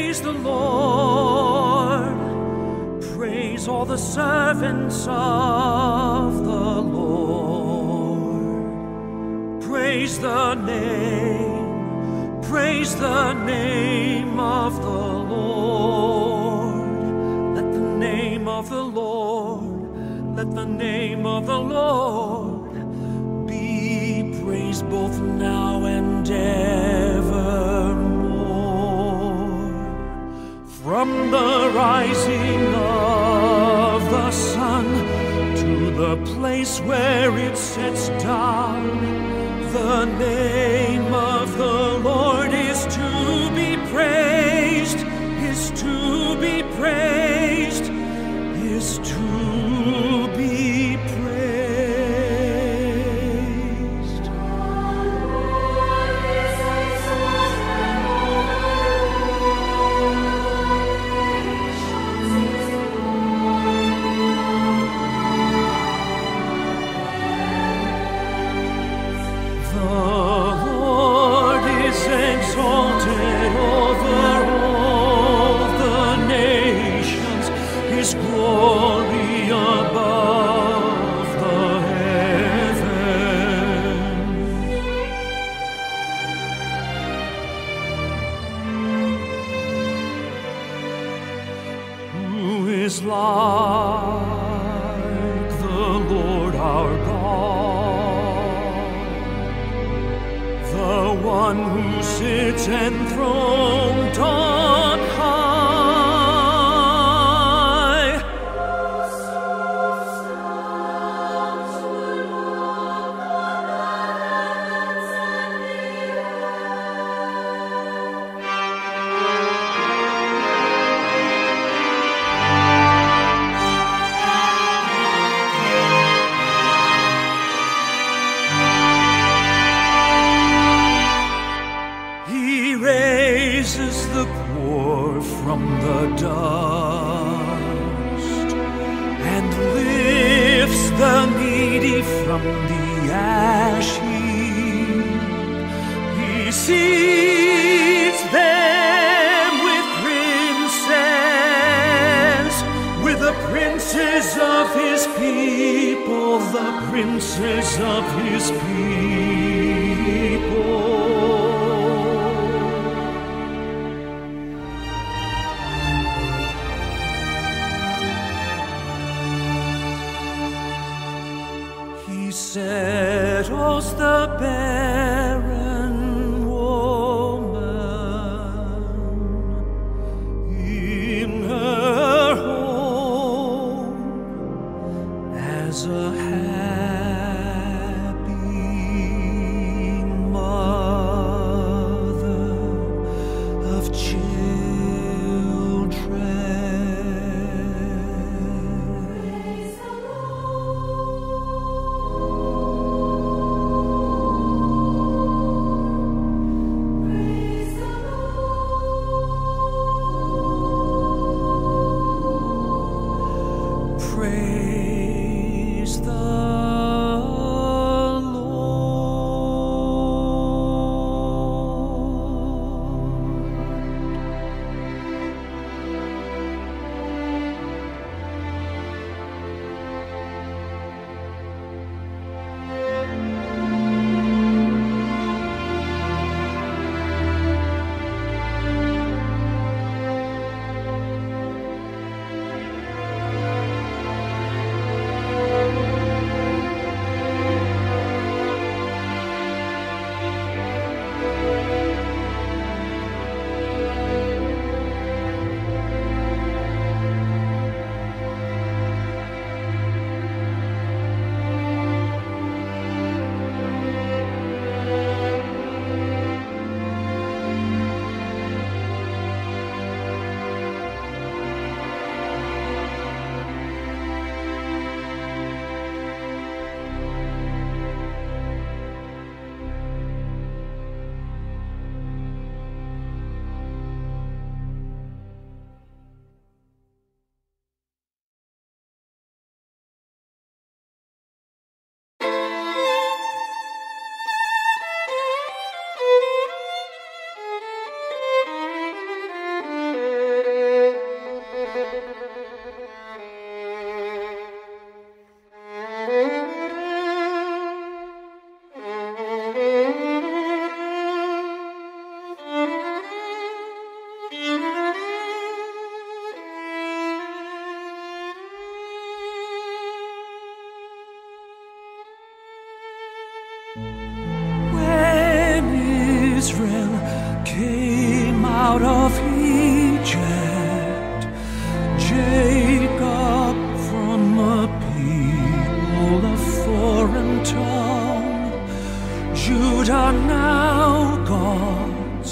Praise the Lord. Praise all the servants of the Lord. Praise the name of the Lord. Let the name of the Lord, let the name of the Lord be praised both now and evermore. From the rising of the sun to the place where it sets down, the name of the Lord is to be praised, is to be praised, is to be praised. Exalted over all the nations, His glory above the heavens. Who is like the Lord our God, the one who sits enthroned on high? Raises the poor from the dust and lifts the needy from the ash heap. He seats them with the princes of His people, the princes of His people. He settles the barren woman in her home as a happy mother of children. Israel came out of Egypt, Jacob from a people of foreign tongue, Judah now God's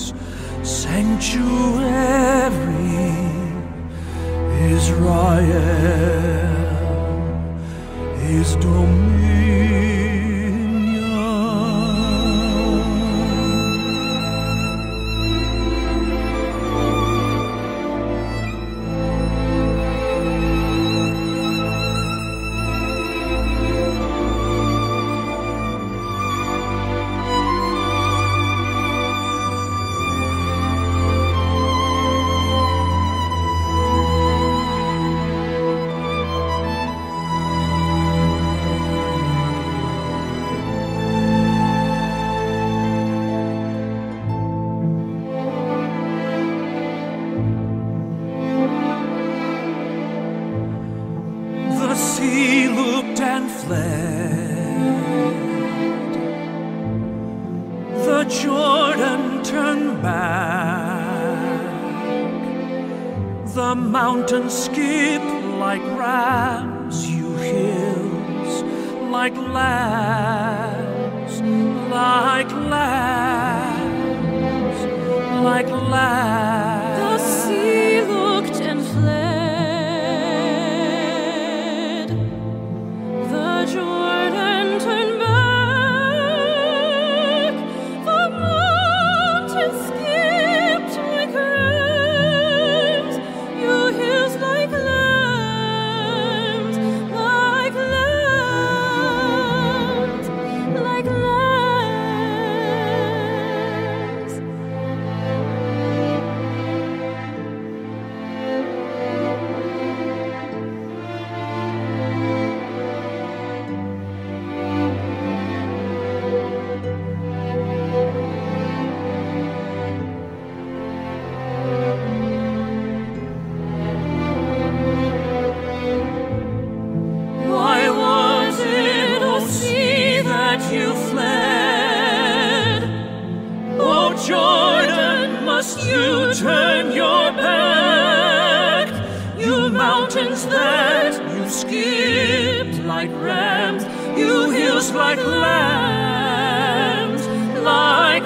sanctuary, Israel his dominion. He looked and fled. The Jordan turned back. The mountains skipped like rams, you hills, like lambs, like lambs, like lambs. The sea looked and fled. Jordan turned back, the mountains skipped like rams, you hills like lambs, like lambs, like lambs. You fled, oh Jordan, must you turn your back? You mountains that you skipped like rams, you hills like lambs, like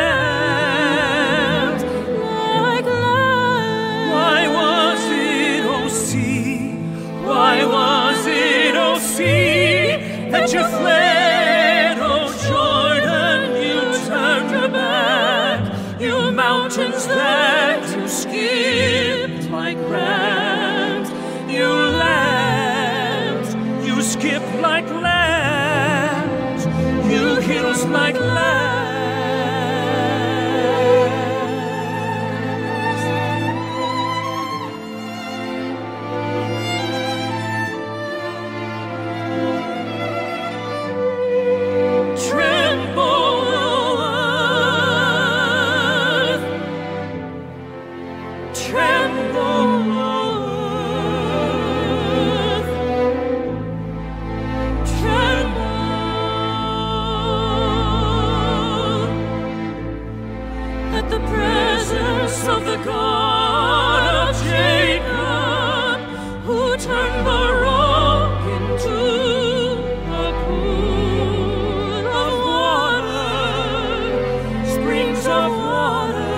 lambs, like lambs. Why was it, oh sea? Why was it, oh sea, that you fled? Mountains that you skipped like rams, you lambs, you skipped like lambs, you hills like lambs. Of the God of Jacob, who turned the rock into a pool of water, springs of water,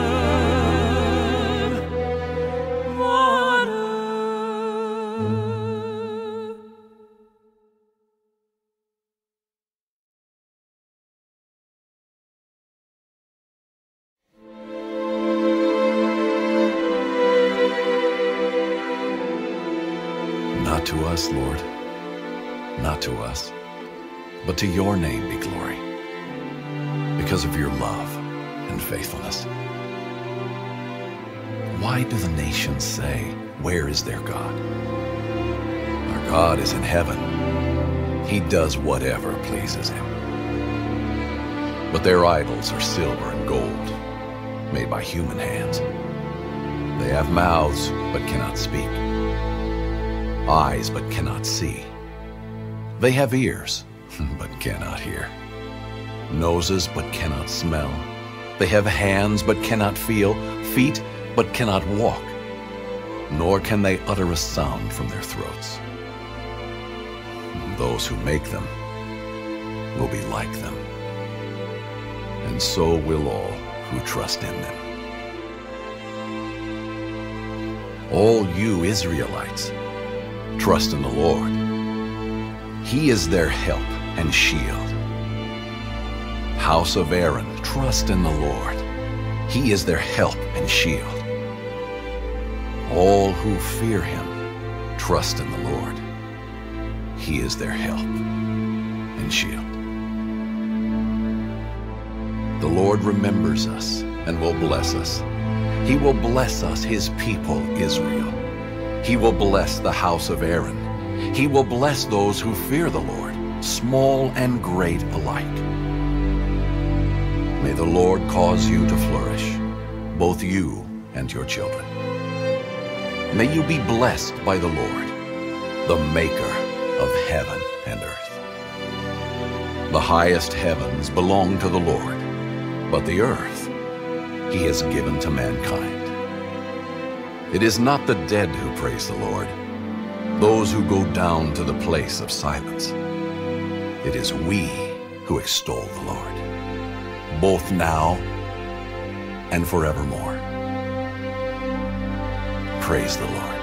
water. Not to us, Lord, not to us, but to your name be glory, because of your love and faithfulness. Why do the nations say, where is their God? Our God is in heaven. He does whatever pleases him. But their idols are silver and gold, made by human hands. They have mouths, but cannot speak. Eyes, but cannot see. They have ears, but cannot hear. Noses, but cannot smell. They have hands but cannot feel, feet but cannot walk, nor can they utter a sound from their throats. Those who make them will be like them, and so will all who trust in them. All you Israelites, trust in the Lord. He is their help and shield. House of Aaron, trust in the Lord. He is their help and shield. All who fear him, trust in the Lord. He is their help and shield. The Lord remembers us and will bless us. He will bless us, his people Israel. He will bless the house of Aaron. He will bless those who fear the Lord, small and great alike. May the Lord cause you to flourish, both you and your children. May you be blessed by the Lord, the maker of heaven and earth. The highest heavens belong to the Lord, but the earth he has given to mankind. It is not the dead who praise the Lord, those who go down to the place of silence. It is we who extol the Lord, both now and forevermore. Praise the Lord.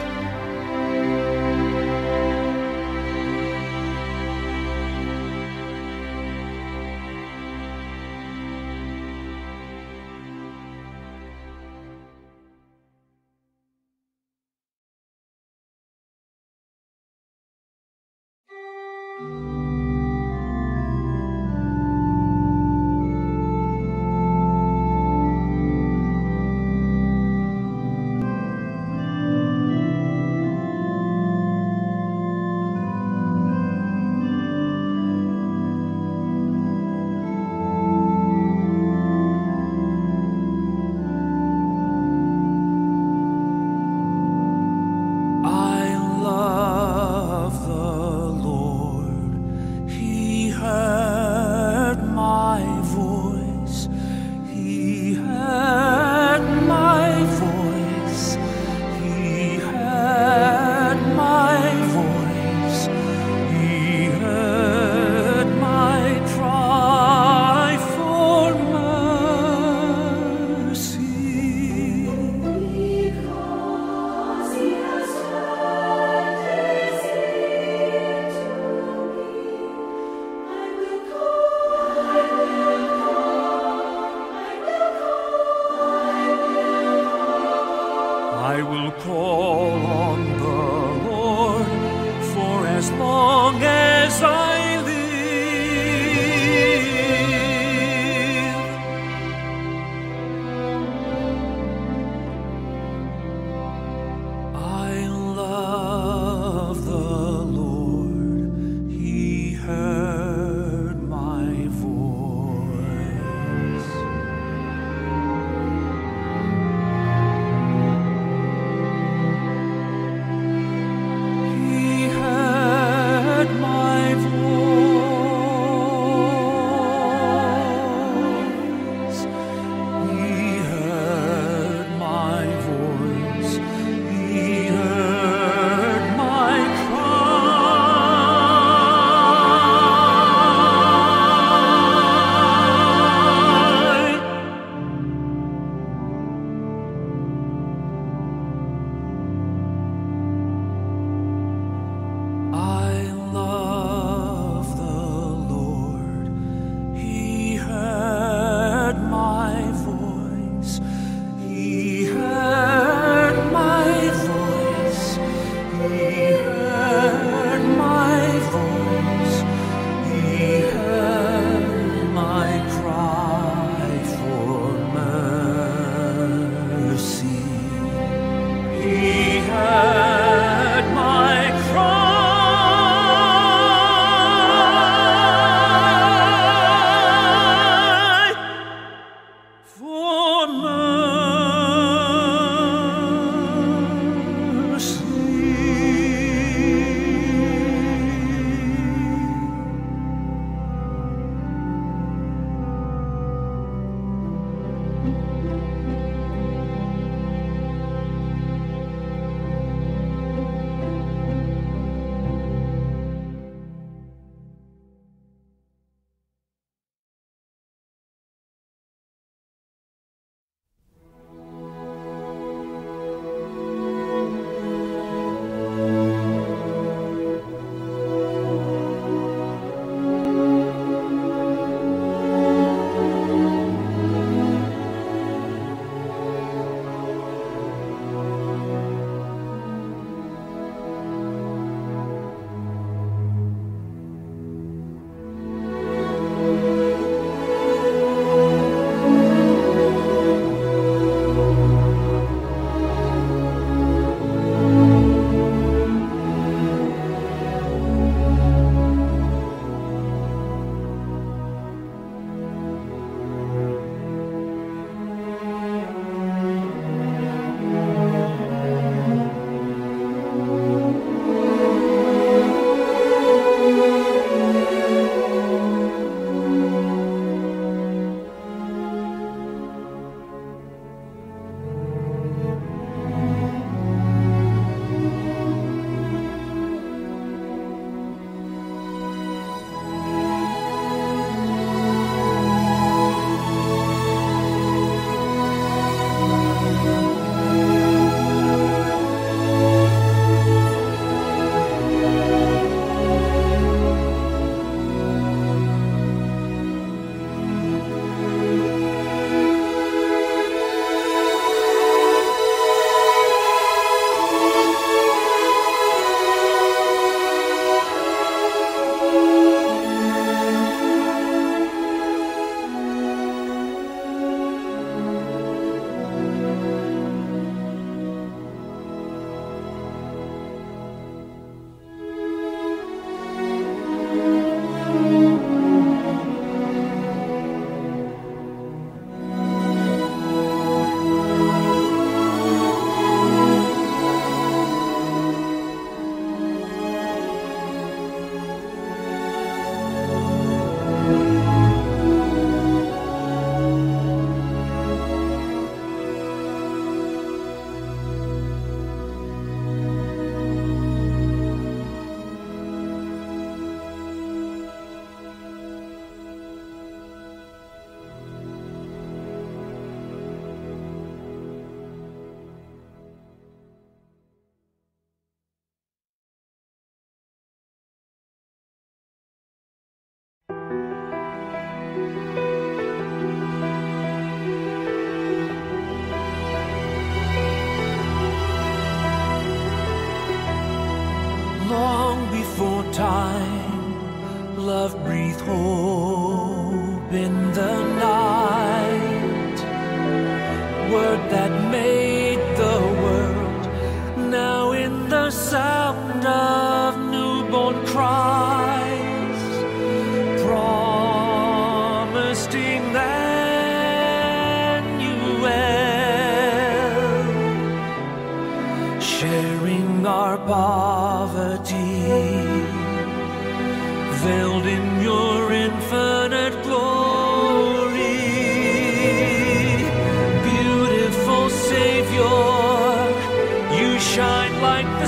poverty, veiled in your infinite glory. Beautiful Savior, you shine like the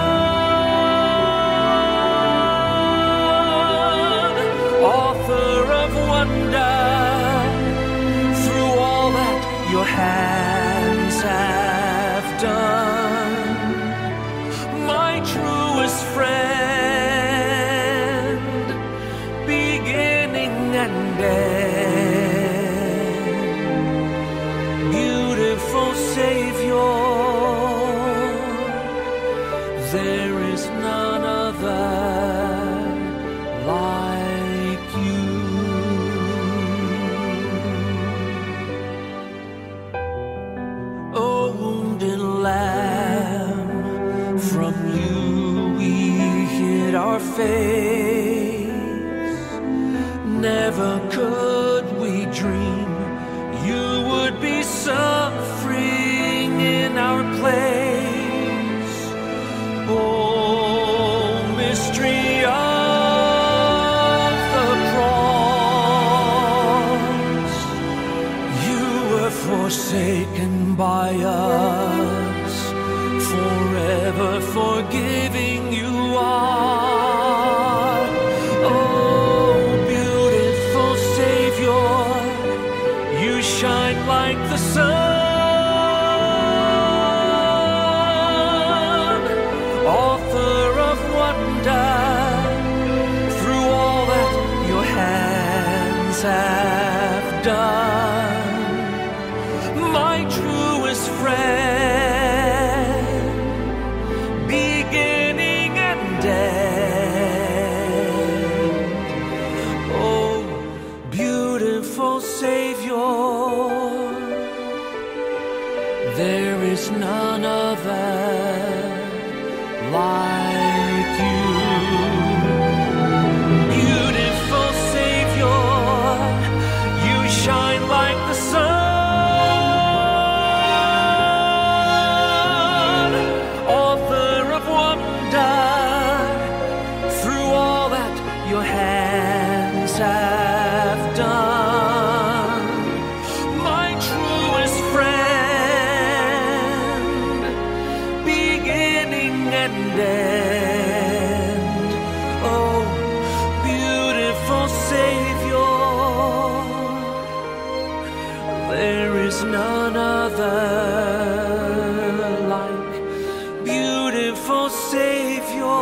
sun, author of wonder, through all that your hands have done. My truest friend, beginning and end. Beautiful Savior, there is none other like you. Oh, wounded Lamb, from you we hid our face. Never could we dream you would be suffering in our place. Oh, mystery of the cross, you were forsaken by us, forever forgiving you are. Oh, beautiful Savior, you shine like the sun, author of wonder, through all that your hands have done. My truest friend, beginning and end. Oh, beautiful Savior, there is none other like you. Beautiful Savior, you shine like the sun, author of wonder, through all that your hands have done. My truest friend, beginning and end. Oh, beautiful Savior, there is none other like. Beautiful Savior,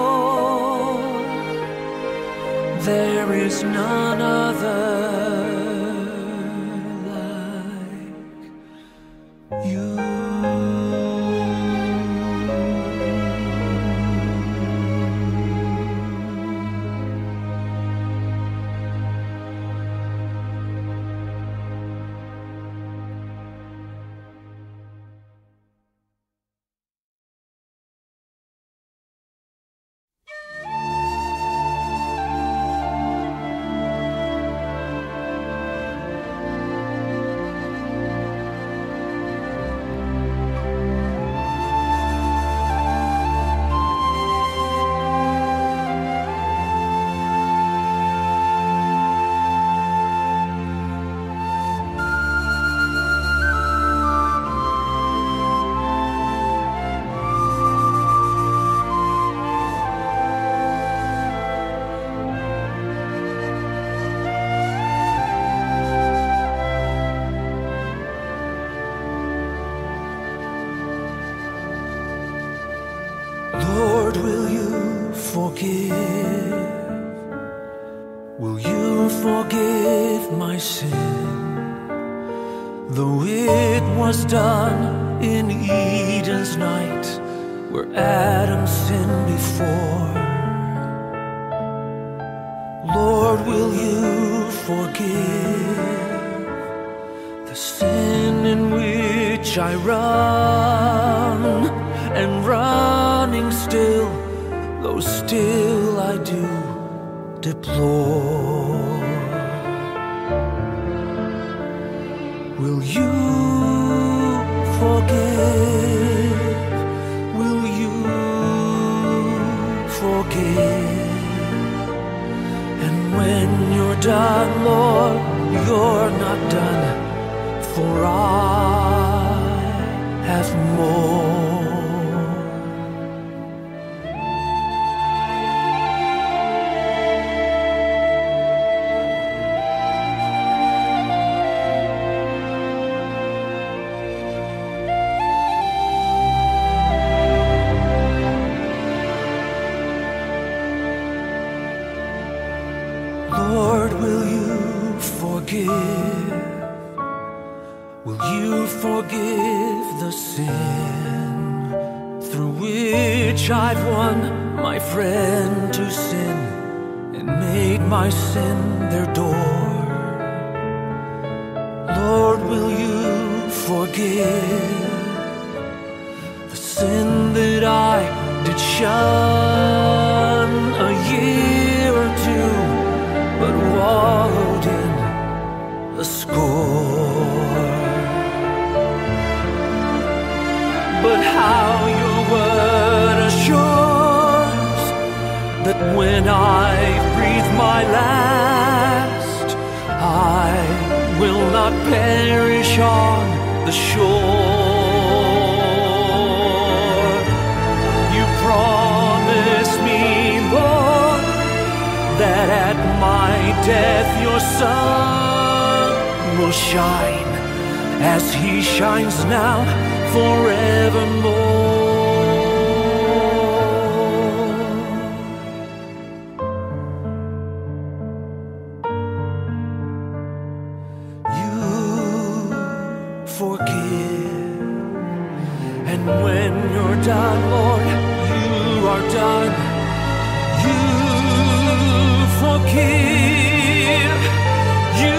there is none other like you. Lord, will you forgive? Will you forgive my sin? Though it was done in Eden's night, where Adam sinned before. Lord, will you forgive the sin in which I run, and running still, though still I do deplore. Will you forgive? Will you done, Lord, you're not done, for I have more. Lord, will you forgive? Will you forgive the sin through which I've won my friend to sin and made my sin their door? Lord, will you forgive the sin that I did shun a year or two, but wallowed in a score? But how your word assures that when I breathe my last, I will not perish on the shore. You promise me, Lord, that at my death your sun will shine as he shines now forevermore. You forgive, and when you're done, Lord, you are done. You forgive, you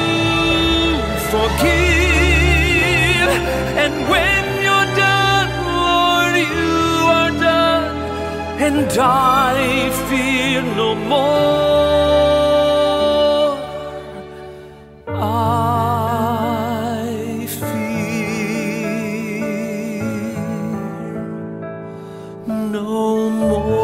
forgive, and when you're done, Lord, you are done, and I fear no more. I fear no more.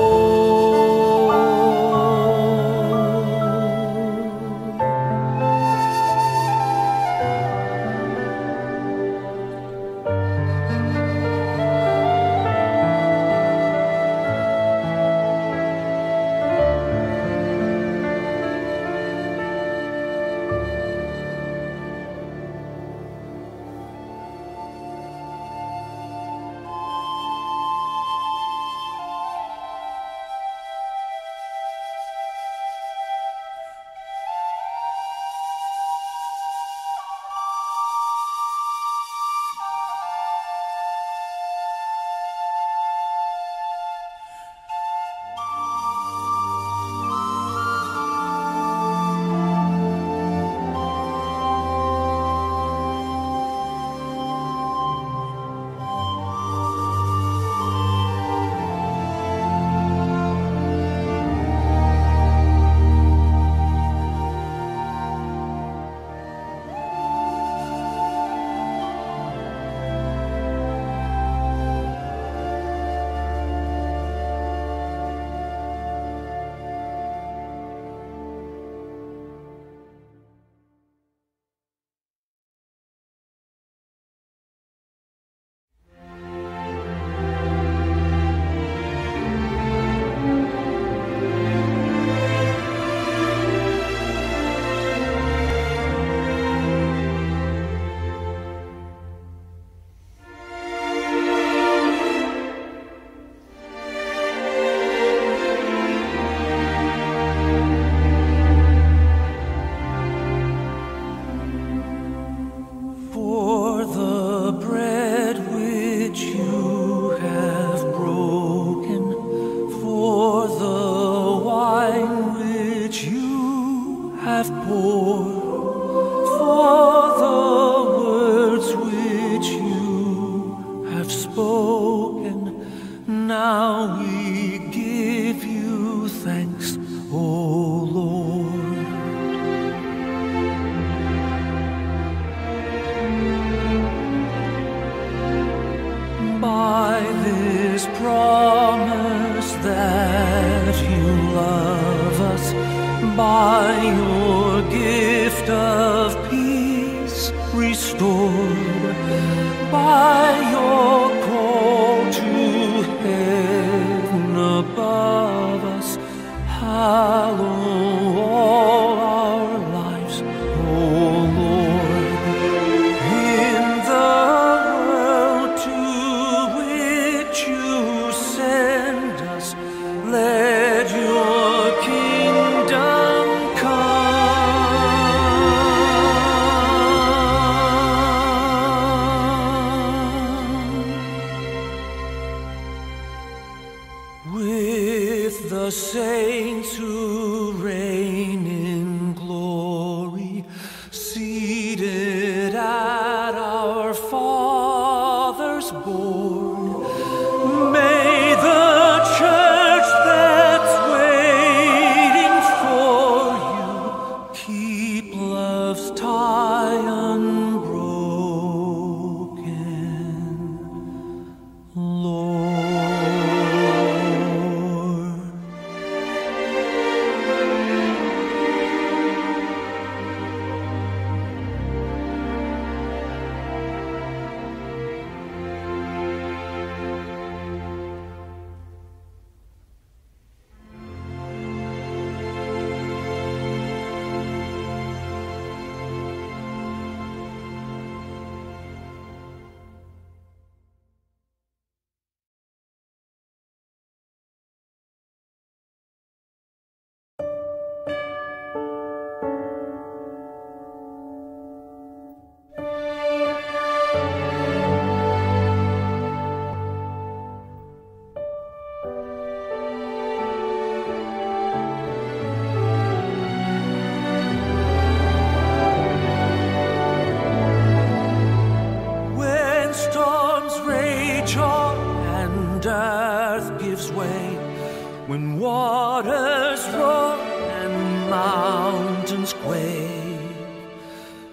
promise that you love us by your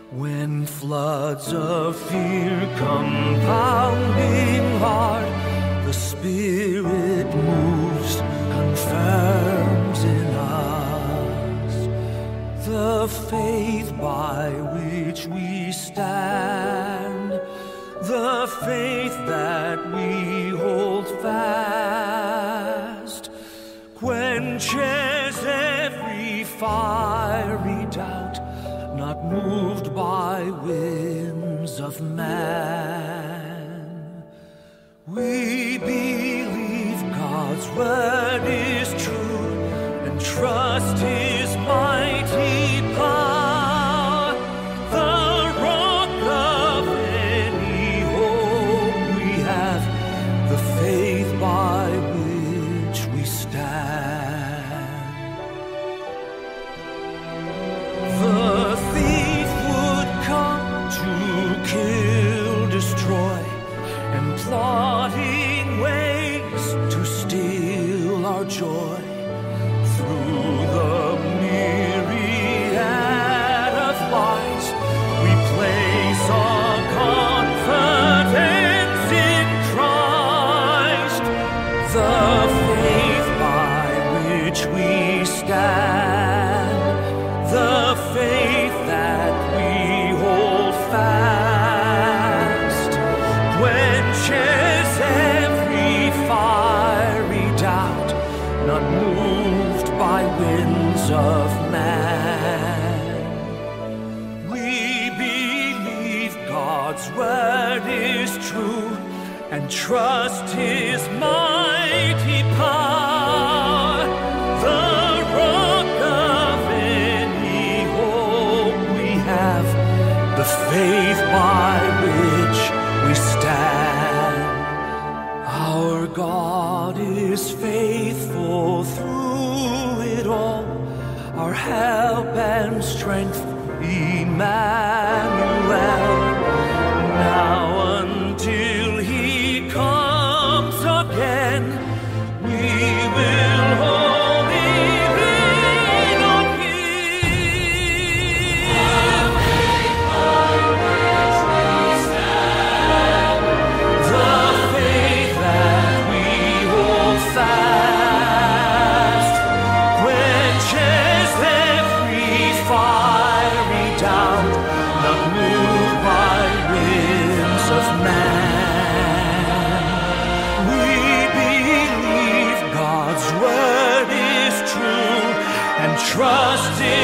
When floods of fear come pounding hard, the Spirit moves, confirms in us the faith by which we stand, the faith that we hold fast, quenches every fiery doubt, not moved by winds of man. We believe God's word is true and trust His mighty power, the rock of any hope we have, the faith by which we stand. The thief would come to kill, destroy, and plotting ways to steal our joy. Through the myriad of lies, we place our confidence in Christ, the faith by which we stand, the faith that we hold fast, quenches every fiery doubt, not moved by winds of man. We believe God's word is true and trust His mighty power, the rock of any hope we have, the faith by which we stand. Our God is faithful through it all, our help and strength, Emmanuel. Now until He comes again, we will wholly lean on Him. The faith that we hold fast, quenches every fiery doubt, not moved by winds of man. We believe God's word is true and trust in